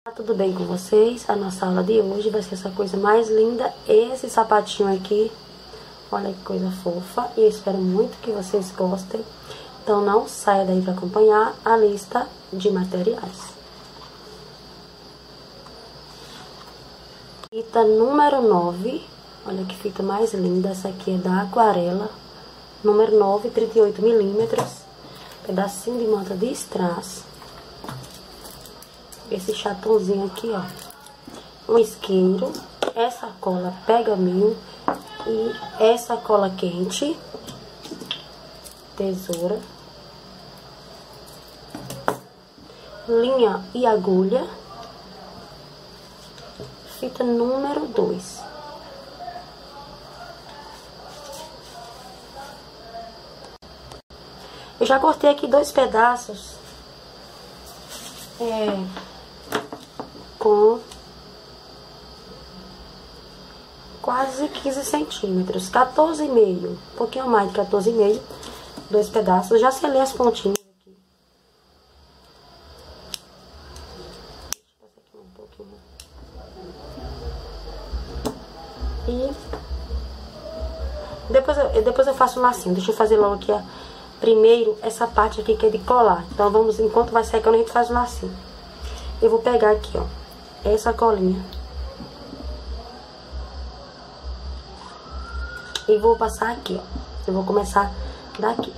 Tudo bem com vocês? A nossa aula de hoje vai ser essa coisa mais linda, esse sapatinho aqui. Olha que coisa fofa, e eu espero muito que vocês gostem. Então não saia daí para acompanhar a lista de materiais. Fita número 9, olha que fita mais linda, essa aqui é da Aquarela. Número 9, 38 milímetros, pedacinho de manta de strass. Esse chatãozinho aqui, ó, um isqueiro, essa cola Pega-Mil e essa cola quente, tesoura, linha e agulha, fita número 2. Eu já cortei aqui 2 pedaços, com quase 15 centímetros, 14,5, um pouquinho mais de 14,5, 2 pedaços. Eu já selei as pontinhas aqui. Deixa eu passar aqui um pouquinho. E depois eu faço um lacinho. Deixa eu fazer logo aqui, ó. Primeiro, essa parte aqui que é de colar. Então, vamos, enquanto vai secando, a gente faz um lacinho. Eu vou pegar aqui, ó, essa colinha. E vou passar aqui, ó. Eu vou começar daqui.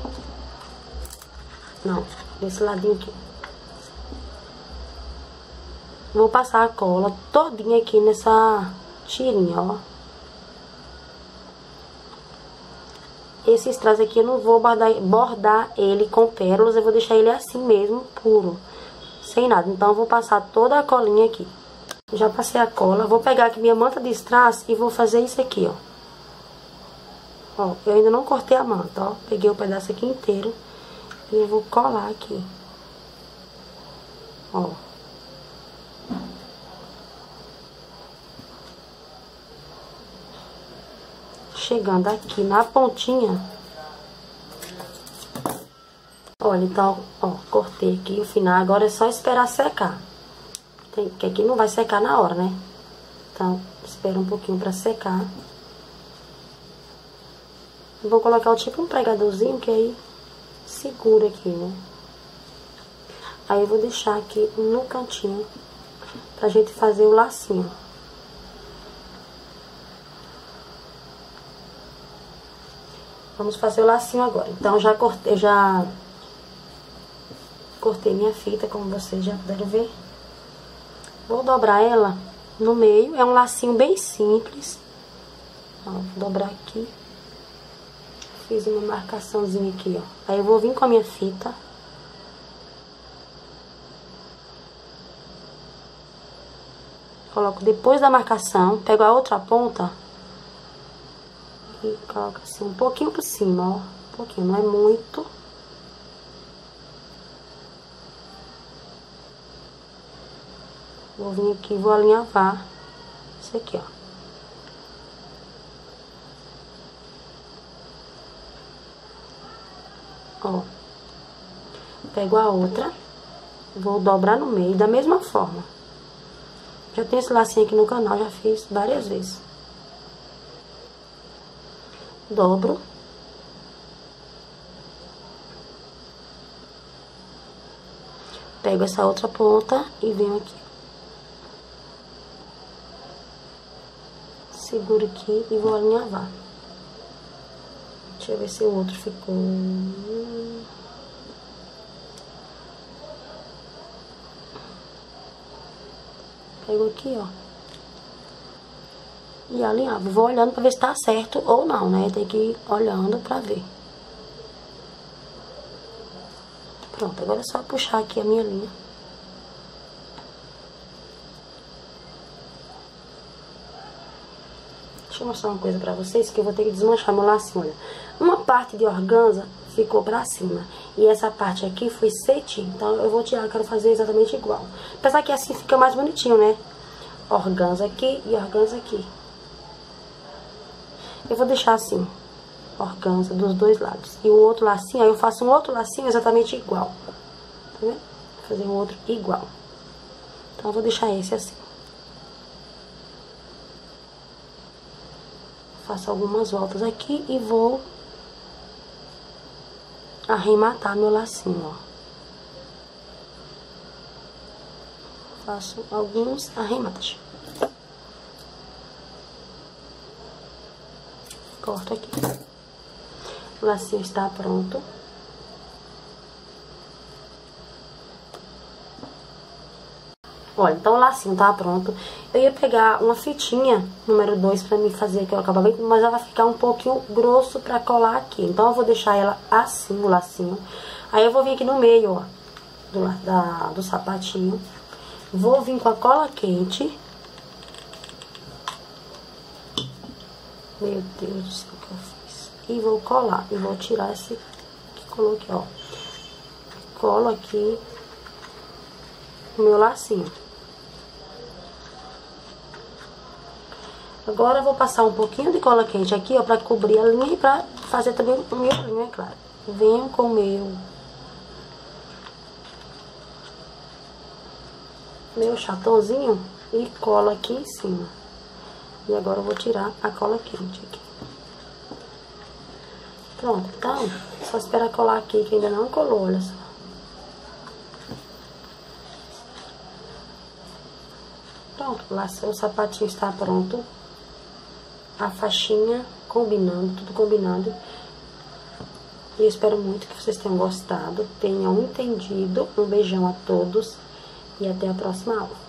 Não, desse ladinho aqui. Vou passar a cola todinha aqui nessa tirinha, ó. Esse strass aqui eu não vou bordar ele com pérolas, eu vou deixar ele assim mesmo, puro, sem nada. Então eu vou passar toda a colinha aqui. Já passei a cola, vou pegar aqui minha manta de strass e vou fazer isso aqui, ó. Ó, eu ainda não cortei a manta, ó. Peguei o pedaço aqui inteiro e eu vou colar aqui. Ó. Chegando aqui na pontinha. Olha, então, ó, cortei aqui o final. Agora é só esperar secar. Que aqui não vai secar na hora, né? Então, espera um pouquinho pra secar. Eu vou colocar tipo um pregadorzinho, que aí segura aqui, né? Aí eu vou deixar aqui no cantinho pra gente fazer o lacinho. Vamos fazer o lacinho agora. Então, já cortei minha fita, como vocês já puderam ver. Vou dobrar ela no meio. É um lacinho bem simples. Ó, vou dobrar aqui. Fiz uma marcaçãozinha aqui, ó. Aí eu vou vir com a minha fita. Coloco depois da marcação. Pego a outra ponta. E coloco assim um pouquinho por cima, ó. Um pouquinho, não é muito. Vou vir aqui e vou alinhavar isso aqui, ó. Ó. Pego a outra. Vou dobrar no meio da mesma forma. Já tem esse lacinho aqui no canal, já fiz várias vezes. Dobro. Pego essa outra ponta e venho aqui. Seguro aqui e vou alinhavar. Deixa eu ver se o outro ficou. Pego aqui, ó. E alinhavo. Vou olhando pra ver se tá certo ou não, né? Tem que ir olhando pra ver. Pronto, agora é só puxar aqui a minha linha. Deixa eu mostrar uma coisa pra vocês, que eu vou ter que desmanchar meu lacinho, olha. Uma parte de organza ficou pra cima. E essa parte aqui foi cetim. Então eu vou tirar, eu quero fazer exatamente igual. Apesar que assim fica mais bonitinho, né? Organza aqui e organza aqui. Eu vou deixar assim, organza dos dois lados. E o outro lacinho, aí eu faço um outro lacinho exatamente igual. Tá vendo? Vou fazer um outro igual. Então, eu vou deixar esse assim. Faço algumas voltas aqui e vou arrematar meu lacinho, ó. Faço alguns arremates. Corto aqui. O lacinho está pronto. Olha, então o lacinho tá pronto. Eu ia pegar uma fitinha número 2 pra mim fazer aqui o acabamento, mas ela vai ficar um pouquinho grosso pra colar aqui. Então eu vou deixar ela assim, o lacinho. Aí eu vou vir aqui no meio, ó, do sapatinho. Vou vir com a cola quente. Meu Deus do céu, o que eu fiz? E vou colar, e vou tirar esse que coloquei, ó. Colo aqui o meu lacinho. Agora eu vou passar um pouquinho de cola quente aqui, ó, pra cobrir a linha e pra fazer também o meu linho, é claro. Venho com o meu chatãozinho e colo aqui em cima. E agora eu vou tirar a cola quente aqui. Pronto, então, só esperar colar aqui, que ainda não colou, olha só. Pronto, o sapatinho está pronto. A faixinha combinando, tudo combinado. E eu espero muito que vocês tenham gostado, tenham entendido. Um beijão a todos e até a próxima aula.